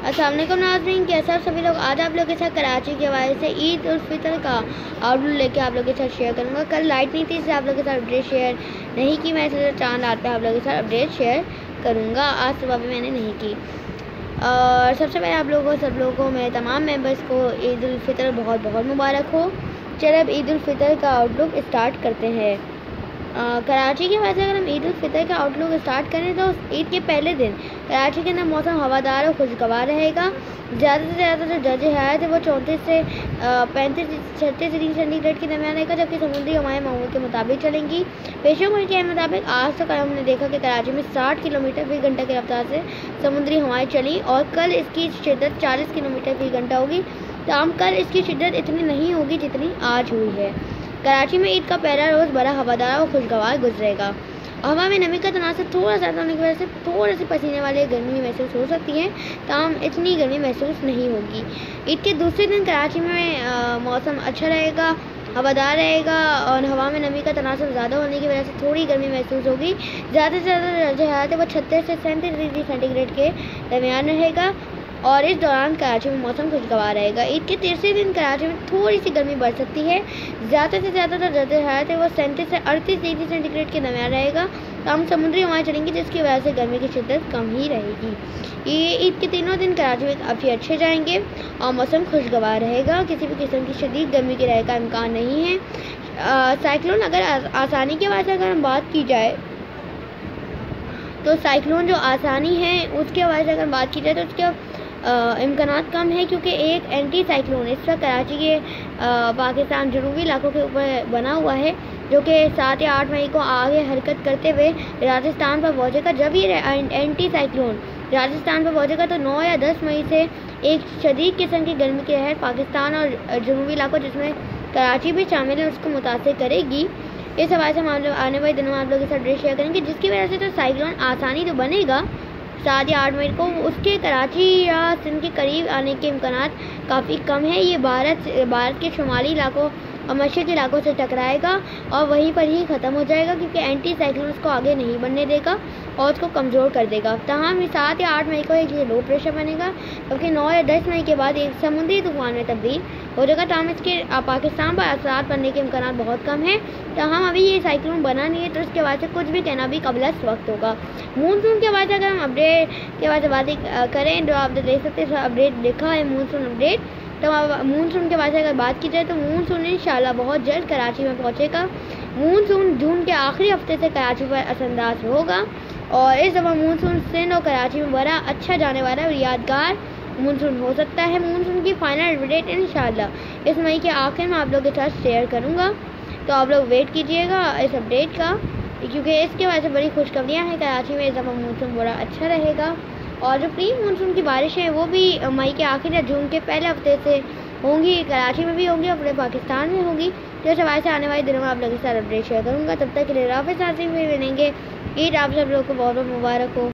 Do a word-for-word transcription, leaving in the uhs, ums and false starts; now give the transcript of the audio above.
अस्सलाम वालेकुम नाज़रीन, कैसे आप सभी लोग। आज आप लोग के साथ कराची के हवाले से ईद उल फितर का आउटलुक लेके आप लोग के साथ शेयर करूंगा। कल लाइट नहीं थी इसलिए आप लोग के साथ अपडेट शेयर नहीं की। मैं इसलिए चांद आता है आप लोग के साथ अपडेट शेयर करूंगा। आज सुबह भी मैंने नहीं की। और सबसे पहले आप लोगों को सब लोगों को मेरे तमाम मेम्बर्स को ईद उल फितर बहुत बहुत मुबारक हो। चलो अब ईद उल फितर का आउटलुक स्टार्ट करते हैं। आ, कराची के बाद अगर हम ईद उल फितर का आउटलुक स्टार्ट करें तो ईद के पहले दिन कराची के अंदर मौसम हवादार और खुशगवार रहेगा। ज़्यादा से ज़्यादा जो दर्जे हरारत है वो चौंतीस से पैंतीस छत्तीस डिग्री सेंटीग्रेड के दरमियान रहेगा, जबकि समुद्री हवाएं मामूल के मुताबिक चलेंगी। पेशेवर के मुताबिक आज तक हमने देखा कि कराची में साठ किलोमीटर फी घंटा की रफ्तार से समुद्री हवाएँ चली और कल इसकी शिद्दत चालीस किलोमीटर फी घंटा होगी। ताहम कल इसकी शिद्दत इतनी नहीं होगी जितनी आज हुई है। कराची में ईद का पहला रोज़ बड़ा हवादार और खुशगवार गुजरेगा। हवा में नमी का तनासब थोड़ा ज़्यादा होने की वजह से थोड़ी सी पसीने वाली गर्मी महसूस हो सकती है, ताहम इतनी गर्मी महसूस नहीं होगी। ईद के दूसरे दिन कराची में मौसम अच्छा रहेगा, हवादार रहेगा और हवा में नमी का तनासब ज़्यादा होने की वजह से थोड़ी गर्मी महसूस होगी। ज़्यादा से ज़्यादा दर्जा हरारत है वो छत्तीस से सैंतीस डिग्री सेंटीग्रेड के दरमियान रहेगा और इस दौरान कराची में मौसम खुशगवार रहेगा। ईद के तीसरे दिन कराची में थोड़ी सी गर्मी बढ़ सकती है। ज़्यादा से ज़्यादा जो दर्जा हरारत है वो सैंतीस से अड़तीस डिग्री सेंटीग्रेड के दरमियान रहेगा। तो हम समुद्री हवाएं चलेंगी जिसकी वजह से गर्मी की शिद्दत कम ही रहेगी। ये ईद के तीनों दिन कराची में काफ़ी अच्छे जाएंगे और मौसम खुशगवार रहेगा। किसी भी किस्म की शदीद गर्मी के रहने का इम्कान नहीं है। साइक्लोन अगर आ, आसानी के वजह से अगर हम बात की जाए तो साइक्लोन जो आसानी है उसके वजह से अगर बात की जाए तो उसके इम्कानात कम है, क्योंकि एक एंटी साइक्लोन इस वक्त कराची के आ, पाकिस्तान जनूबी इलाकों के ऊपर बना हुआ है, जो कि सात या आठ मई को आगे हरकत करते हुए राजस्थान पर पहुंचेगा। जब ये एंटी साइक्लोन राजस्थान पर पहुंचेगा तो नौ या दस मई से एक शदीद किस्म की गर्मी की लहर पाकिस्तान और जनूबी इलाकों जिसमें कराची भी शामिल है उसको मुतासर करेगी। इस हवाले से हम आने वाले दिनों में आप लोगों के साथ शेयर करेंगे, जिसकी वजह से तो साइक्लोन आसानी तो बनेगा सात या आठ मई को उसके कराची या सिंध के करीब आने के इम्कानात काफ़ी कम है। ये भारत भारत के शुमाली इलाकों और मशरक़ी इलाकों से टकराएगा और वहीं पर ही ख़त्म हो जाएगा, क्योंकि एंटी साइक्लोन उसको आगे नहीं बढ़ने देगा और उसको कमज़ोर कर देगा। तमाम सात या आठ मई को एक लो प्रेशर बनेगा, जबकि नौ या दस मई के बाद एक समुद्री तूफान में तब्दील हो जाएगा। तमाम इसके पाकिस्तान पर असरात पड़ने के इम्कान बहुत कम है। तो हम अभी ये साइक्लोन बना नहीं है तो उसके बाद से कुछ भी कहना भी कबल वक्त होगा। मूनसून के बाद अगर हम अपडेट के बाद बात करें तो आप देख सकते हैं अपडेट लिखा है मूनसून अपडेट। तो मूनसून के बाद से अगर बात की जाए तो मूनसून इंशाल्लाह बहुत जल्द कराची में पहुंचेगा। मूनसून जून के आखिरी हफ्ते से कराची पर असरअंदाज होगा और इस दफ़ा मूनसून सिंध और कराची में बड़ा अच्छा जाने वाला और यादगार मूनसून हो सकता है। मूनसून की फाइनल अपडेट इंशाल्लाह इस मई के आखिर में आप लोगों के साथ शेयर करूँगा, तो आप लोग वेट कीजिएगा इस अपडेट का, क्योंकि इसके वजह से बड़ी खुशखबरियाँ हैं। कराची में इस दफ़ा मूनसून बड़ा अच्छा रहेगा और जो प्री मानसून की बारिशें हैं वो भी मई के आखिर या जून के पहले हफ्ते से होंगी, कराची में भी होंगी और पूरे पाकिस्तान में होगी। तो इस हवाले से आने वाले दिनों में आप लोगों के साथ अपडेट शेयर करूँगा। तब तक के लिए राफ़िज़, साथ ही मिलेंगे। ईद आप सब लोगों को बहुत बहुत मुबारक हो।